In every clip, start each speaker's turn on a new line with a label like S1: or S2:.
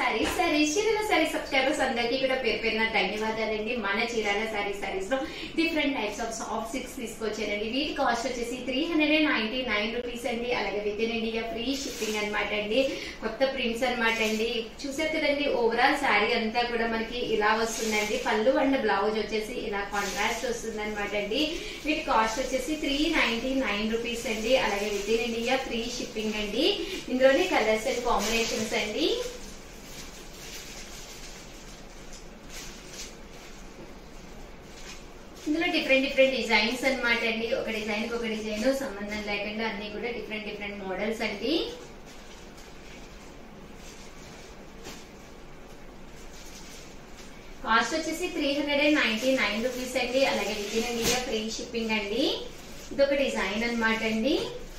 S1: Chirala saris subscribers అందరికీ కూడా పేరు పేరున ధన్యవాదాలండి. మన చీరాల సారీస్ లో different types of soft silks తీసుకొచ్చారండి. వీటి కాస్ట్ వచ్చేసి 399 రూపీస్ అండి. అలాగే within India free shipping అనమాట అండి. కొత్త ప్రింట్స్ అనమాట అండి. చూసారు కదండి, ఓవరాల్ శారీ అంతా కూడా మనకి ఇలా వస్తుందండి. పళ్ళు అండ్ బ్లౌజ్ వచ్చేసి ఇలా కాంట్రాస్ట్ వస్తుంది అనమాట అండి. వీటి కాస్ట్ వచ్చేసి 399 రూపీస్ అండి. అలాగే within India free shipping అండి. ఇందులోనే కలర్స్ అండ్ కాంబినేషన్స్ అండి. ఇందులో డిఫరెంట్ డిజైన్స్ అనమాట అండి. ఒక డిజైన్ కి ఒక డిజైన్ సంబంధం లేకుండా అన్ని కూడా డిఫరెంట్ మోడల్స్ అండి. కాస్ట్ వచ్చేసి 399 రూపీస్ అండి. అలాగే within India free shipping అండి. ఇదొక డిజైన్ అనమాట అండి.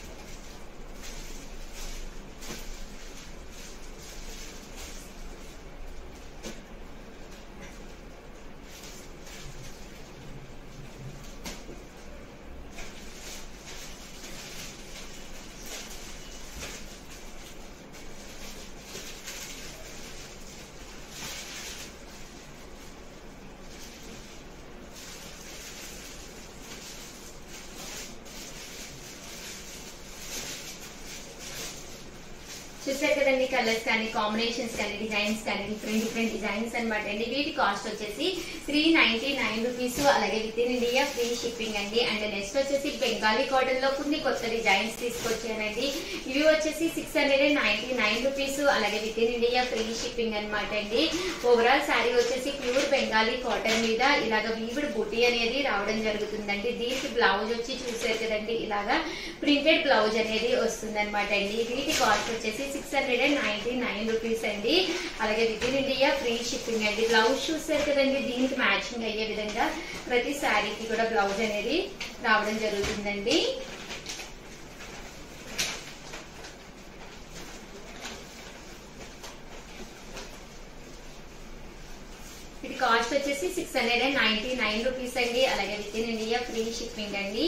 S1: చూసారు కదండి, కలర్స్ కానీ కాంబినేషన్స్ కానీ డిజైన్స్ కానీ డిఫరెంట్ డిజైన్స్ అనమాట అండి. వీటి కాస్ట్ వచ్చేసి 399 రూపీస్. అలాగే within India free shipping అండి. అండ్ నెక్స్ట్ వచ్చేసి బెంగాలీ కాటన్ లో కొన్ని కొత్త డిజైన్స్ తీసుకొచ్చానండి. ఇవి వచ్చేసి 699 రూపీస్. అలాగే within India free shipping అనమాట అండి. ఓవరాల్ శారీ వచ్చేసి ప్యూర్ బెంగాలీ కాటన్ మీద ఇలాగ వీవుడ్ బుటీ అనేది రావడం జరుగుతుందండి. దీనికి బ్లౌజ్ వచ్చి చూసారు కదండి, ఇలాగా ప్రింటెడ్ బ్లౌజ్ అనేది వస్తుంది అనమాట అండి. వీటి కాస్ట్ వచ్చేసి 699 రూపీస్ అండి. అలాగే within India free shipping అండి. బ్లౌజ్ చూసారు కదండి, దీనికి మ్యాచింగ్ అయ్యే విధంగా ప్రతి శారీకి కూడా బ్లౌజ్ అనేది రావడం జరుగుతుందండి. ఇది కాస్ట్ వచ్చేసి 699 రూపీస్ అండి. అలాగే within India free shipping అండి.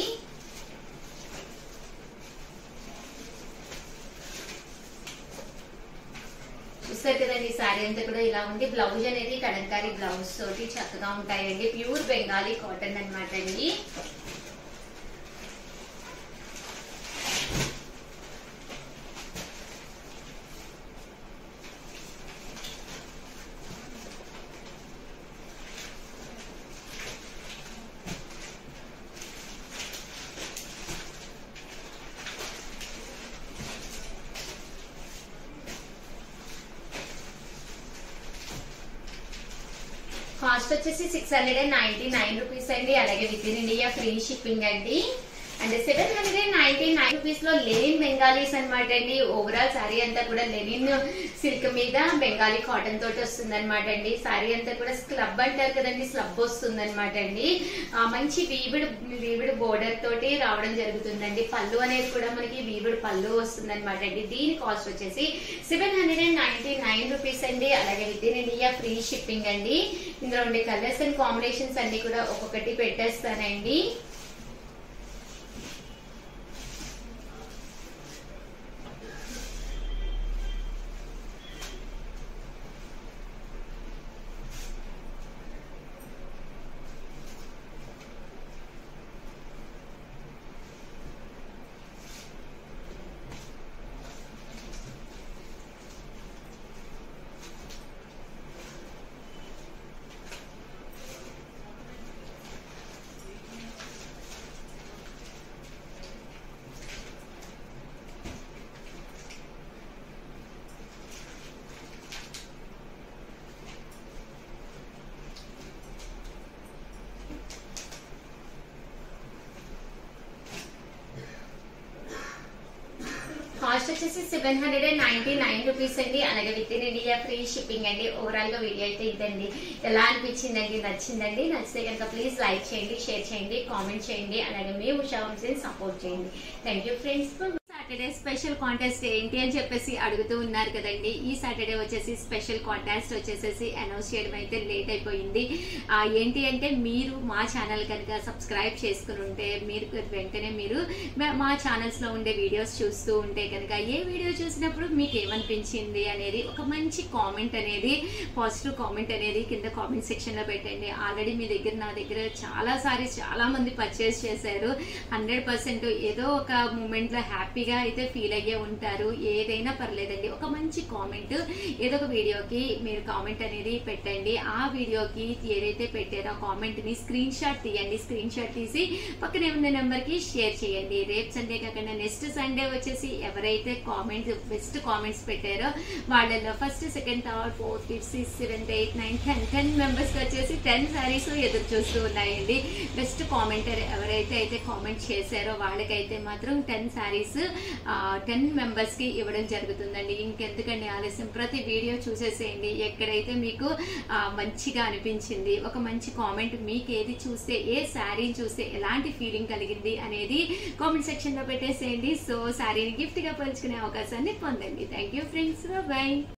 S1: చూస్తారు కదండి, శారీ అంతా కూడా ఇలా ఉంది. బ్లౌజ్ అనేది కలంకారీ బ్లౌజ్ తోటి చక్కగా ఉంటాయండి. ప్యూర్ బెంగాలీ కాటన్ అనమాట అండి. కాస్ట్ వచ్చేసి 699 రూపీస్ అండి. అలాగే within India free shipping అండి. అండ్ 799 రూపీస్ లో లెనిన్ బెంగాలీస్ అనమాట అండి. ఓవరాల్ శారీ అంతా కూడా లెనిన్ సిల్క్ మీద బెంగాలీ కాటన్ తోటి వస్తుంది అనమాట అండి. శారీ అంతా కూడా స్లబ్ అంటారు కదండి, స్లబ్ వస్తుంది అనమాట అండి. మంచి వీవిడ్ బోర్డర్ తోటి రావడం జరుగుతుందండి. పళ్ళు అనేది కూడా మనకి వీవిడ్ పళ్ళు వస్తుంది అనమాట అండి. దీని కాస్ట్ వచ్చేసి 799 రూపీస్ అండి. అలాగే within India free shipping అండి. ఇందులో ఉండే కలర్స్ అండ్ కాంబినేషన్స్ అన్ని కూడా ఒక్కొక్కటి పెట్టేస్తానండి. కాస్ట్ వచ్చేసి 799 రూపీస్ అండి. అలాగే within India free shipping అండి. ఓవరాల్ గా వీడియో అయితే ఇదండి. ఎలా అనిపించిందండి? నచ్చిందండి? నచ్చితే కనుక ప్లీజ్ లైక్ చేయండి, షేర్ చేయండి, కామెంట్ చేయండి. అలాగే మీ ఉషా వంశీని సపోర్ట్ చేయండి. Thank you friends. Saturday special contest ఏంటి అని చెప్పేసి అడుగుతూ ఉన్నారు కదండి. ఈ సాటర్డే వచ్చేసి స్పెషల్ కాంటెస్ట్ వచ్చేసేసి అనౌన్స్ చేయడం అయితే లేట్ అయిపోయింది. ఏంటి అంటే మీరు మా ఛానల్ కనుక సబ్స్క్రైబ్ చేసుకుని ఉంటే మీరు వెంటనే మీరు మా ఛానల్స్ లో ఉండే వీడియోస్ చూస్తూ ఉంటే కనుక ఏ వీడియో చూసినప్పుడు మీకు ఏమనిపించింది అనేది ఒక మంచి కామెంట్ అనేది, పాజిటివ్ కామెంట్ అనేది కింద కామెంట్ సెక్షన్ లో పెట్టండి. ఆల్రెడీ మీ దగ్గర నా దగ్గర చాలా మంది పర్చేస్ చేశారు. 100% ఏదో ఒక మూమెంట్ లో హ్యాపీగా అయితే ఫీల్ అయ్యే ఉంటారు. ఏదైనా పర్లేదండి, ఒక మంచి కామెంట్ ఏదో ఒక వీడియోకి మీరు కామెంట్ అనేది పెట్టండి. ఆ వీడియోకి ఏదైతే పెట్టారో కామెంట్ ని స్క్రీన్ షాట్ తీయండి. స్క్రీన్ షాట్ తీసి పక్కనే ఉన్న నెంబర్ కి షేర్ చేయండి. రేపు సండే కాకుండా నెక్స్ట్ సండే వచ్చేసి ఎవరైతే బెస్ట్ కామెంట్స్ పెట్టారో వాళ్ళలో first, second, third, fourth, fifth, sixth, 7th, 8th, 9th, 10 members వచ్చేసి 10 సారీస్ ఎదురు చూస్తూ ఉన్నాయండి. బెస్ట్ కామెంటర్ ఎవరైతే కామెంట్ చేశారో వాళ్ళకైతే మాత్రం 10 సారీస్ 10 మెంబర్స్ కి ఇవ్వడం జరుగుతుందండి. ఇంకెందుకండి ఆలస్యం, ప్రతి వీడియో చూసేసేయండి. ఎక్కడైతే మీకు మంచిగా అనిపించింది, ఒక మంచి కామెంట్, మీకు ఏది చూస్తే, ఏ శారీని చూస్తే ఎలాంటి ఫీలింగ్ కలిగింది అనేది కామెంట్ సెక్షన్ లో పెట్టేసేయండి. సో శారీని గిఫ్ట్ గా పంచుకునే అవకాశాన్ని పొందండి. Thank you friends, by.